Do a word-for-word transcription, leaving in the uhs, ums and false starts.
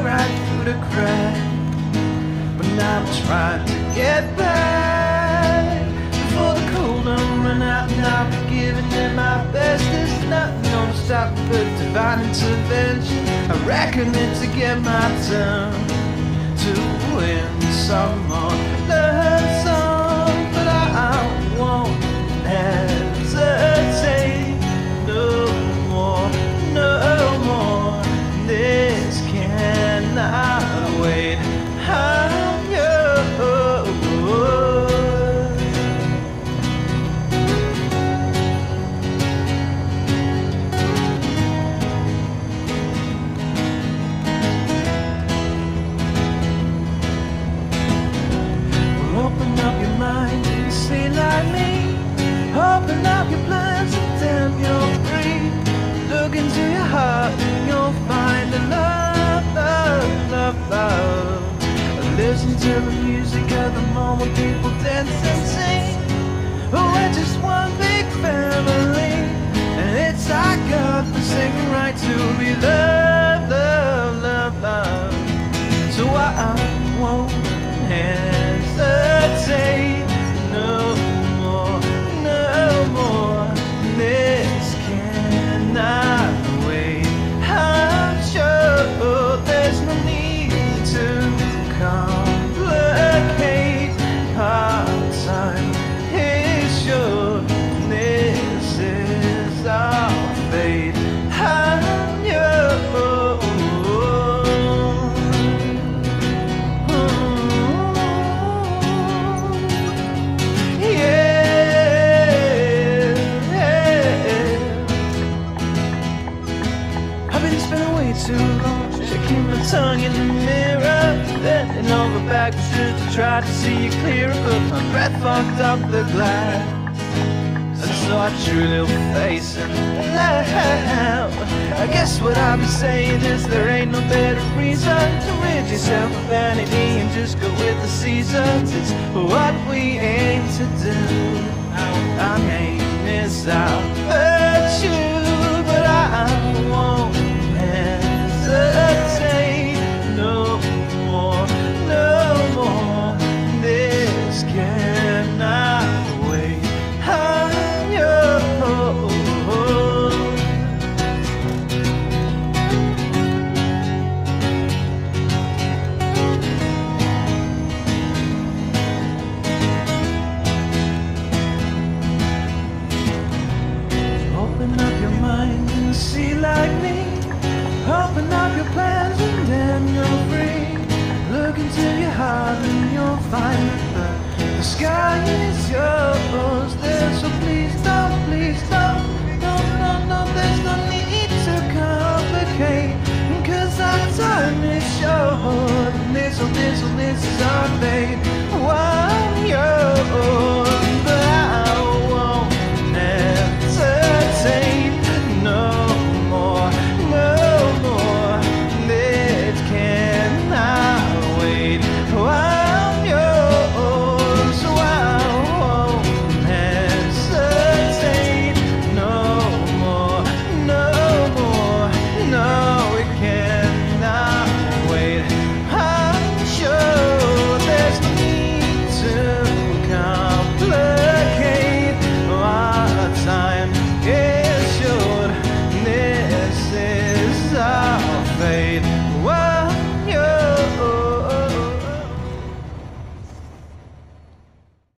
right through the cracks. But now I'm trying to get back before the cold don't run out, and I'll be giving it my best. There's nothing gonna stop but divine intervention. I reckon it to get my turn to win some more, learn some, but I won't hesitate no more, no more. This cannot wait. I'm yours. Well, open up your mind and see like me. Open up your plans and damn, you're free. Look into your heart and you'll find a love, love, love, love. Listen to the music of the moment, people dance and sing. We're just one big family, and it's our God-forsaken right to be loved, love, love, love. So I won't hesitate no more, no more. This cannot wait. I'm sure there's no need to complicate. Our time is short. This is our fate. I'm yours. Yeah. I've been spending way too long checking my tongue in the mirror, bending over backwards just to try to see you clearer, but my breath fucked up the glass, and so I drew a little face and laughed. I guess what I've been saying is there ain't no better reason to rid yourself of vanity and just go with the seasons. It's what we aim to do. Our name is our virtue, but I won't hesitate no more, no more. This cannot wait. I'm yours. Open up your mind and see like me. Open up your plans and then you're free. Look into your heart and you'll find that the sky is yours. There, so please don't, please don't, no, no, no, there's no need to complicate, cause our time is short. And this, oh, this, oh, this is our fate.